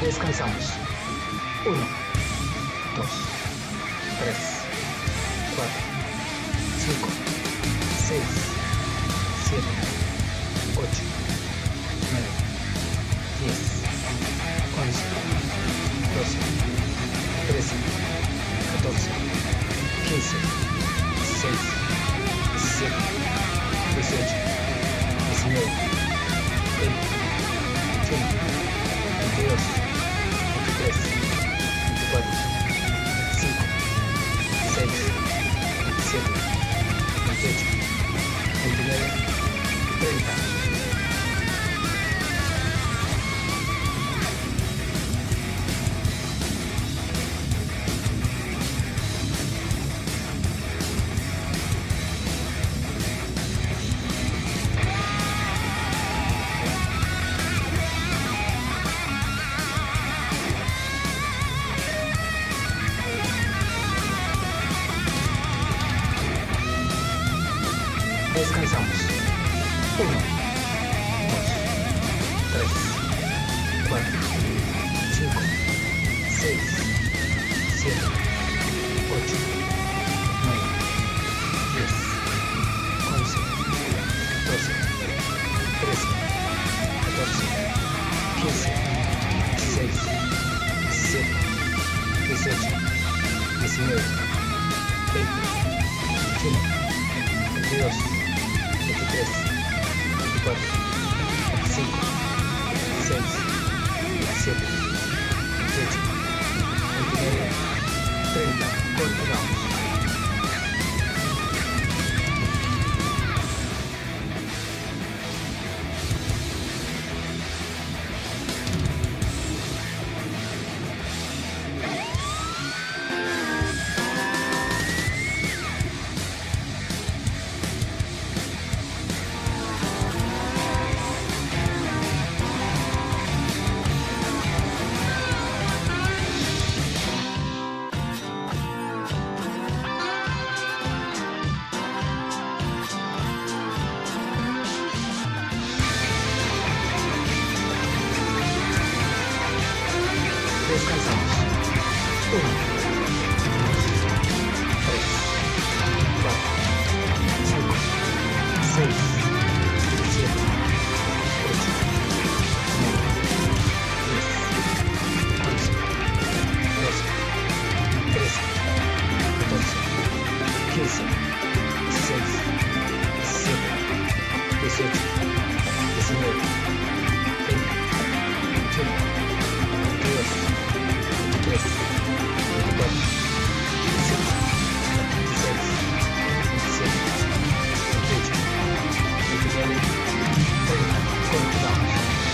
Descansamos. 1, 2, 3, 4, 5, 6, 7, 8, 9, 10, 11, 12, 13, 14, 15, 16, 17, 18, 19, 20, 21, 22, 23, 24, 25, 26, 27, 28, 29, 30. Descansamos. 1, 2, 3, 4, 5, 6, 7, 8, 9, 10, 11, 12, 13, 14, 15, 16, 17, 18, 19, 20, 21, 22, 23, 24, 25, 26, 27, 28, 29, 30. Continuamos. Descansamos. 1, 2, 3, 4, 5, 6, 7, 8, 9, 10, 11, 12, 13, 14, 15, 16, 17, 18, 19, 20, 21, 22, 23, 24, 25, 26, 27, 28, 29, 30. Continuamos.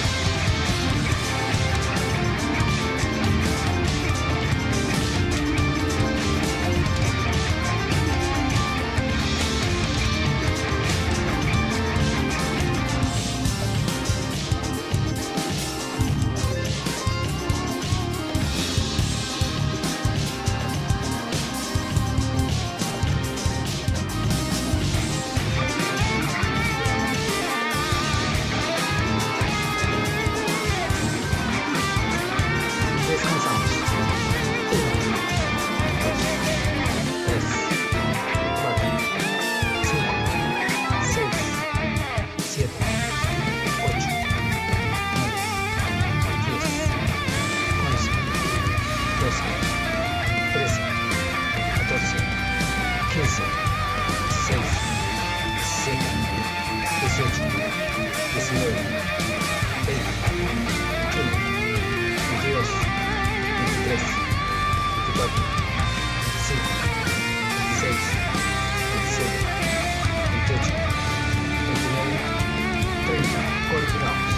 Descansamos. 1, 2, 3, 4, 5, 6, 7, 8, 9, 10, 11, 12, 13, 14, 15, 16, 17, 18, 19, 20, 21, 22, 23, 24, 25, 26, 27, 28, 29, 30. Continuamos.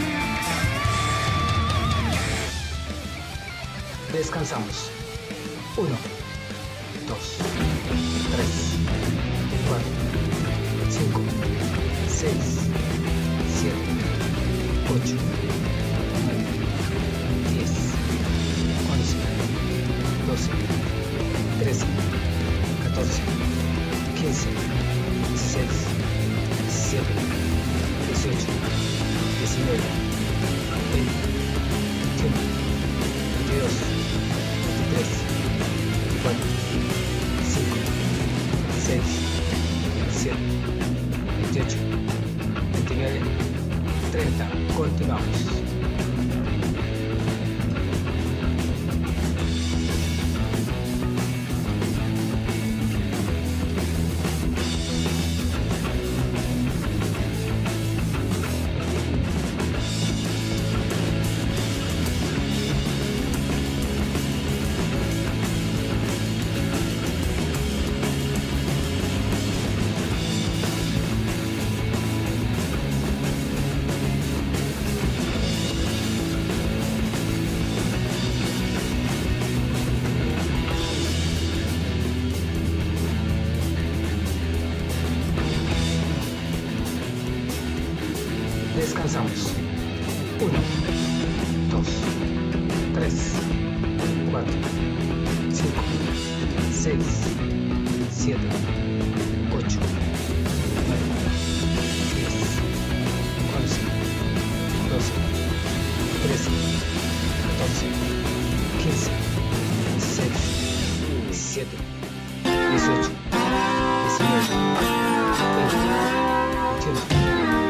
Descansamos. 1, 2, 3, 4, 5, 6, 7, 8, 9, 10, 11, 12, 13, 14, 15, 16, 17, 18, 19, 20, 21, 22, 23, 24, 25, 26, 27, 28, 29, 30. Continuamos. Descansamos. 1, 2, 3, 4, 5, 6, 7, 8, 9, 10, 11, 12, 13, 14, 15, 16, 17, 18, 19, 20, 21.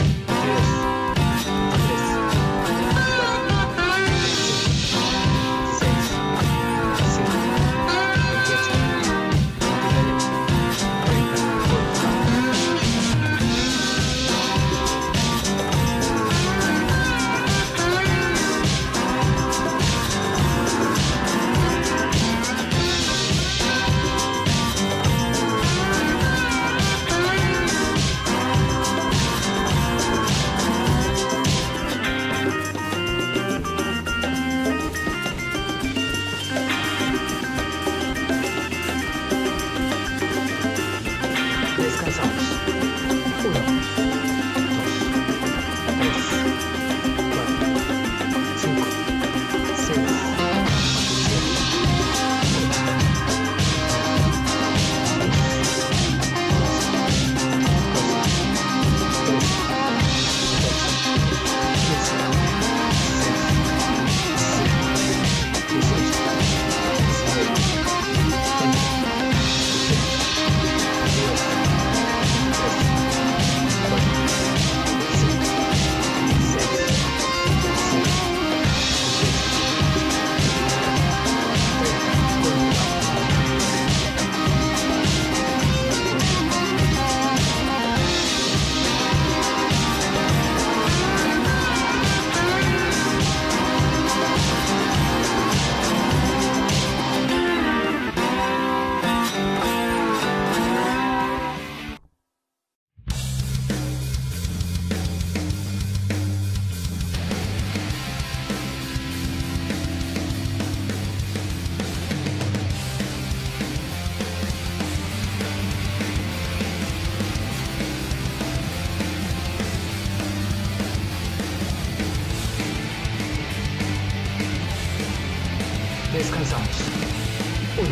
Descansamos. 1, 2,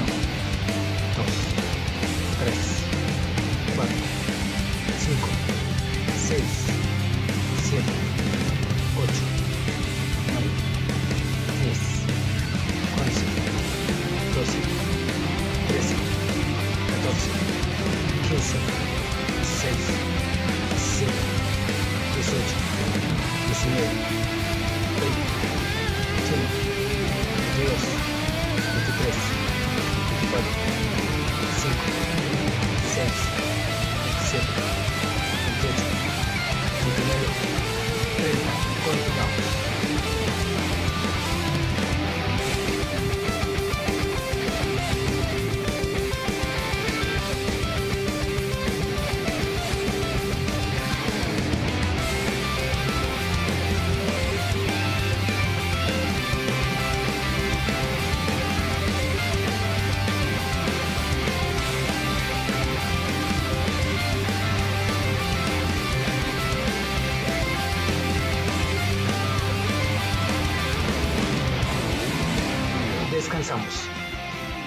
3, 4, 5, 6, 7, 8, 9, 10, 11, 12, 13, 14, 15, 16, 17, 18, 19, 20, 21, 22, 23, 24, 25, 26, 27, 28, 29, 30. Continuamos.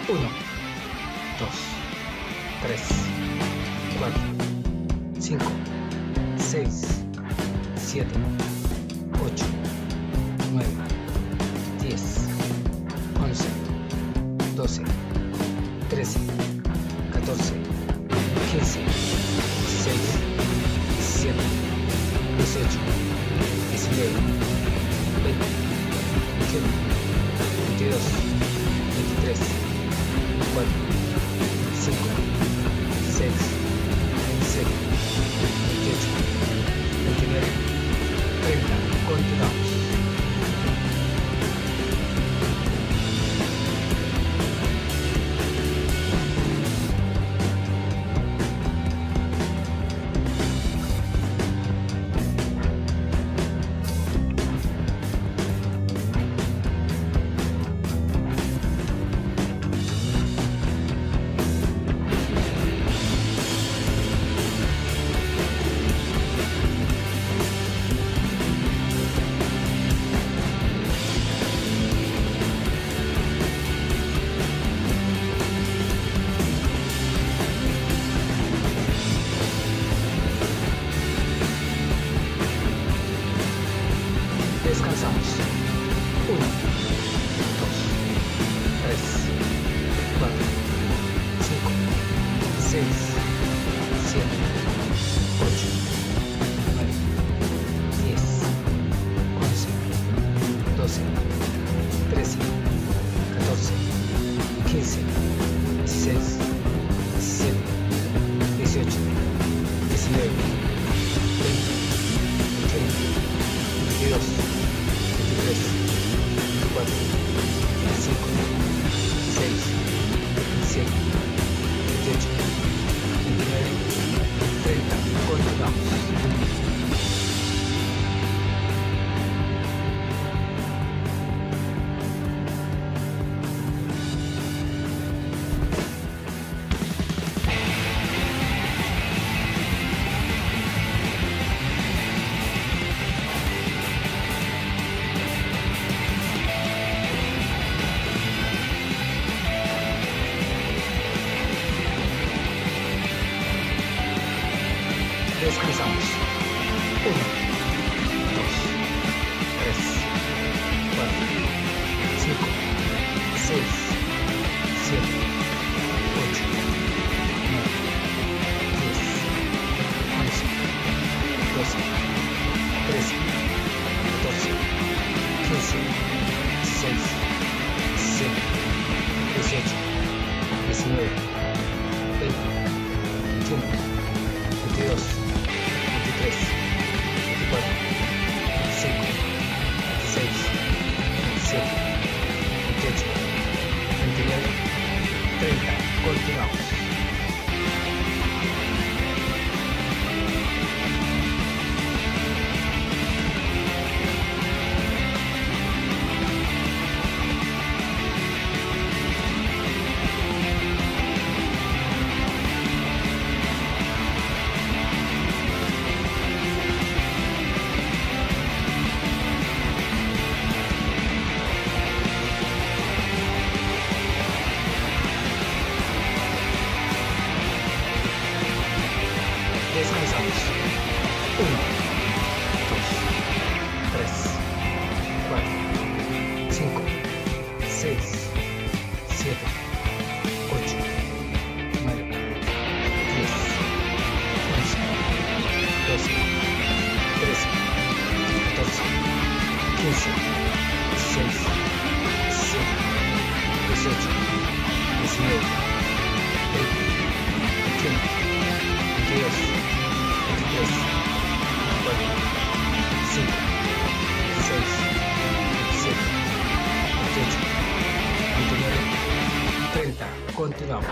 1, 2, 3, 4, 5, 6, 7, 8, 9, 10, 11, 12, 13, 14, 15, 16, 17, 18, 19, 20, 21, 22, 23, 24, 25, 26, 27, 28, 29, 30. Continuamos. Descansamos. 1, 2, 3, 4, 5, 6, 7, 8, 9, 10, 11, 12, 13, 14, 15, 16, 17, 18, 19, 20, 21, 22, 23, 24, 25, 26, 27, 28, 29, 30. Continuamos. Descansamos. 1, 2, 3, 4, 5, 6, 7, 8, 9, 10, 11, 12, 13, 14, 15, 16, 17, 18, 19, 20, 21, 22, 23, 24, 25, 26, 27, 28, 29, 30. Continuamos. Descansamos. 1, 2, 3, 4, 5, 6, 7, 8, 9, 10, 11, 12, 13, 14, 15, 16, 17, 18, 19, 20, 21, 22, 23, 24, 25, 26, 27, 28, 29, 30. Continuamos.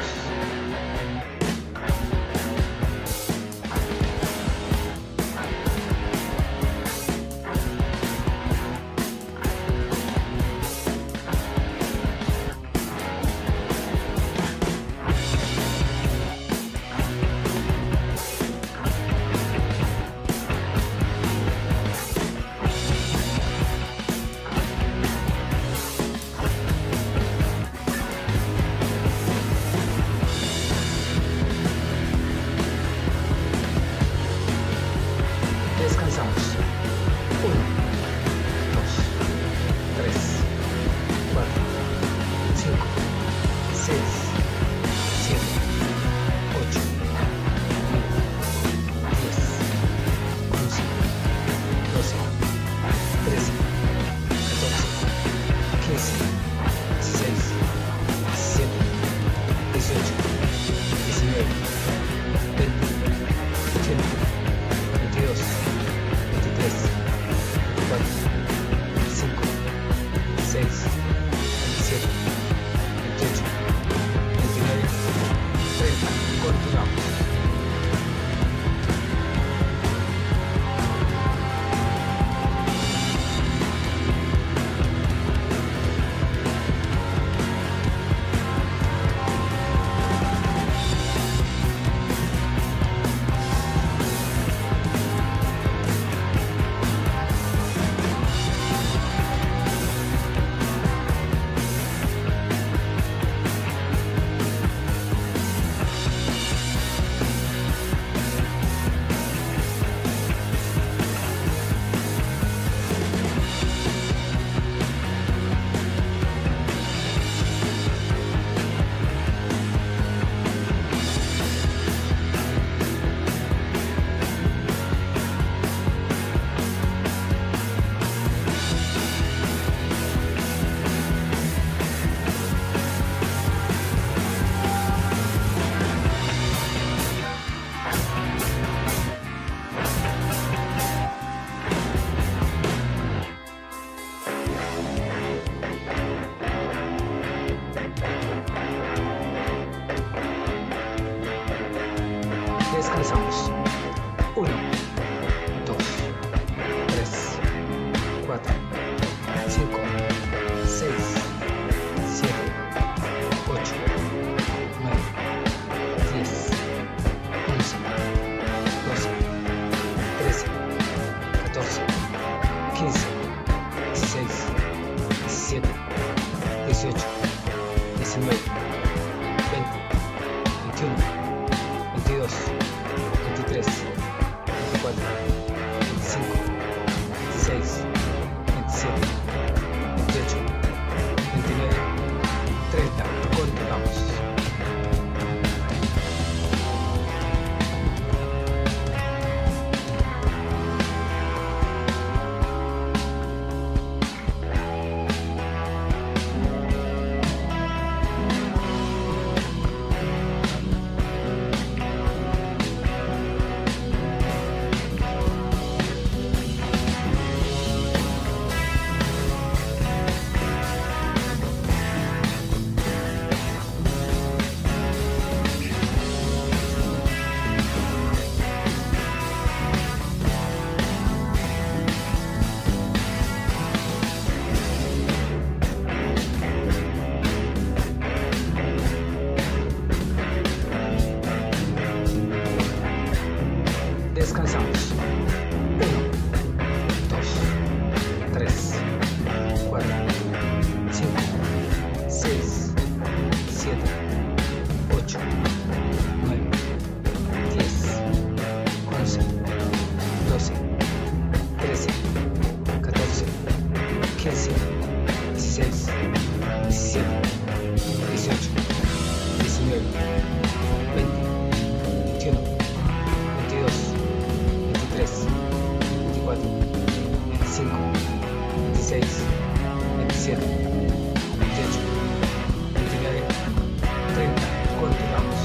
25, 26, 27, 28, 29, 30. Continuamos.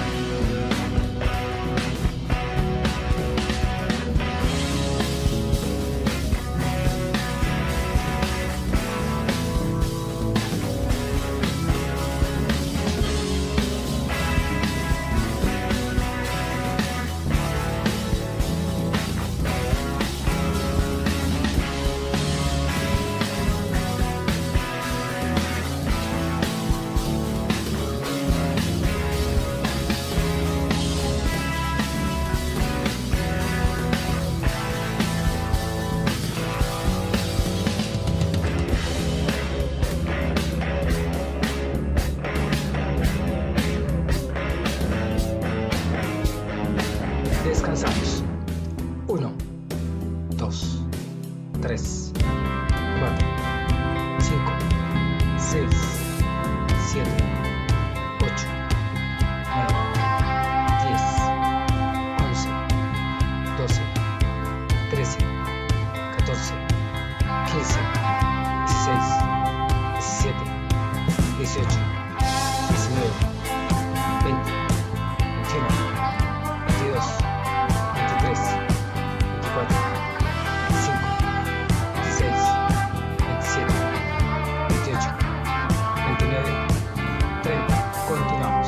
Descansamos. 1, 2, 3, 4, 5, 6, 7, 8, 9, 10, 11, 12, 13, 14, 15, 16, 17, 18, 19, 20, 21, 22, 23, 24, 25, 26, 27, 28, 29, 30. Continuamos.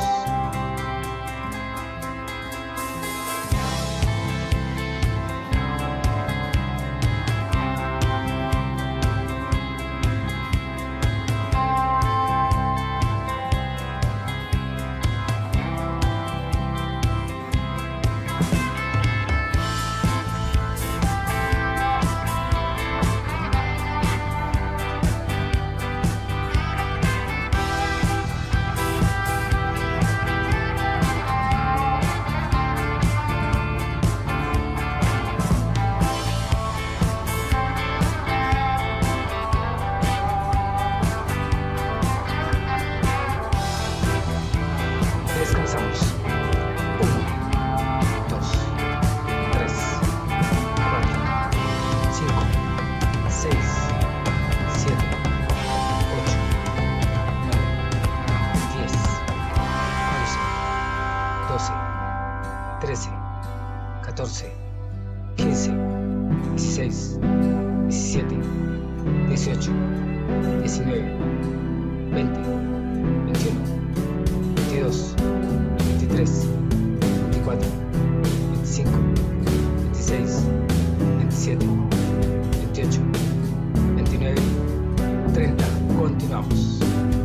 Descansamos. 1, 2, 3, 4, 5, 6, 7, 8, 9, 10, 11, 12, 13, 14, 15, 16, 17, 18, 19, 20, 21, 22, 23, 24, 25, 26, 27, 28, 29, 30. Continuamos.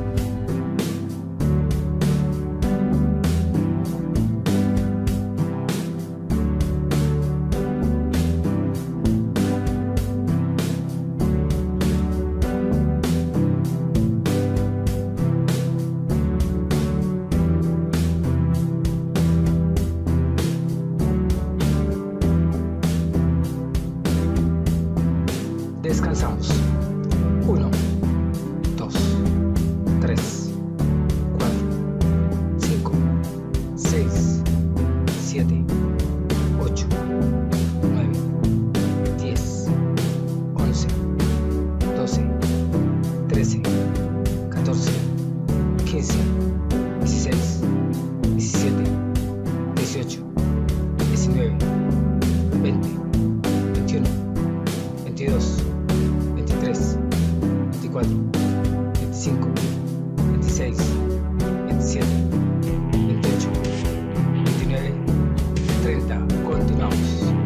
Descansamos. 1, 2, 3, 4, 5, 6, 7, 8, 9, 10, 11, 12, 13, 14, 15, 16, 17, 18, 19, 20, 21, 22, 23, 24, 25, 26, 27, 28, 29, 30. Continuamos.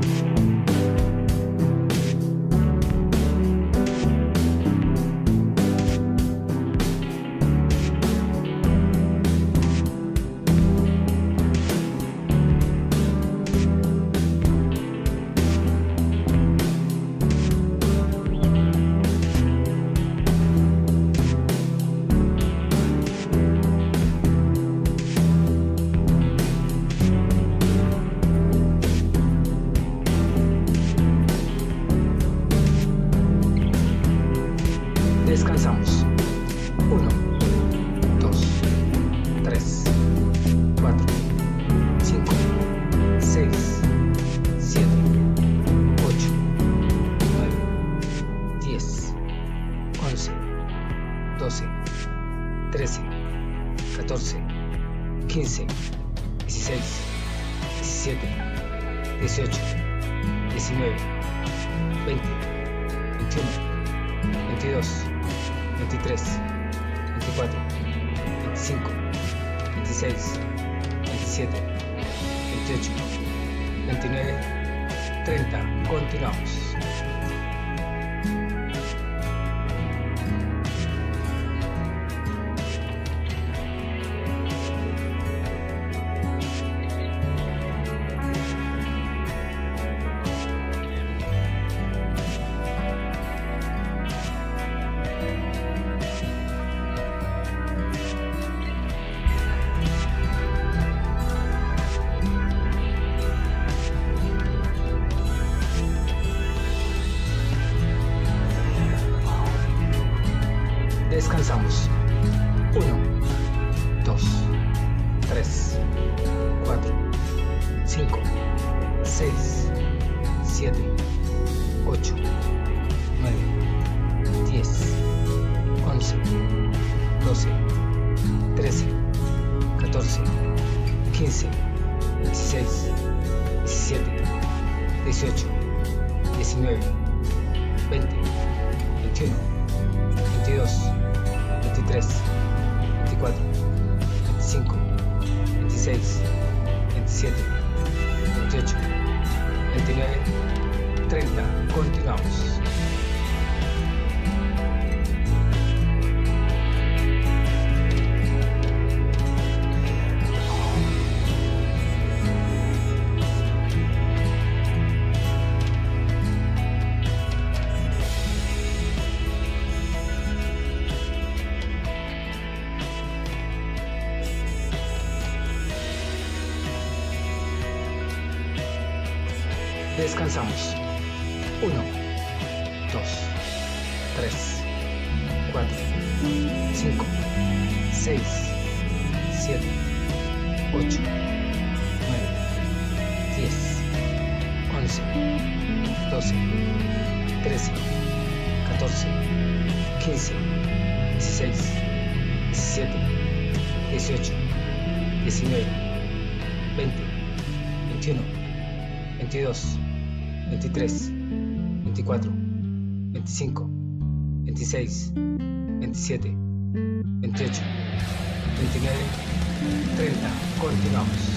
Descansamos. 1, 2, 3, 4, 5, 6, 7, 8, 9, 12, 13, 14, 15, 16, 17, 18, 19, 20, 21, 22, 23, 24, 25, 26, 27, 28, 29, 30. Continuamos. Descansamos. 1, 2, 3, 4, 5, 6, 7, 8, 9, 10, 11, 12, 13, 14, 15, 16, 17, 18, 19, 20, 21, 22, 23, 24, 25, 26, 27, 28, 29, 30. Continuamos. Descansamos. 1, 2, 3, 4, 5, 6, 7, 8, 9, 10, 11, 12, 13, 14, 15, 16, 17, 18, 19, 20, 21, 22, 23, 24, 25, 26, 27, 28, 29, 30. Continuamos.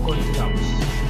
Continuamos.